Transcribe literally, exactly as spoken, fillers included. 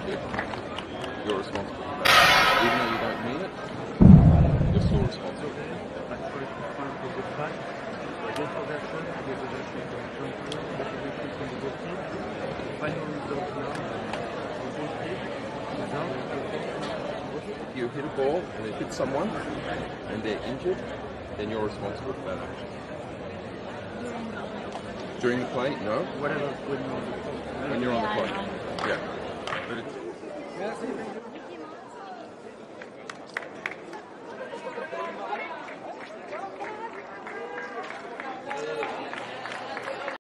You're responsible for that. Even though you don't mean it, you're still responsible. If you hit a ball and it hits someone and they're injured, then you're responsible for that action. During the play, no. Whatever, when you're on the court. When you're on the court, yeah. But it's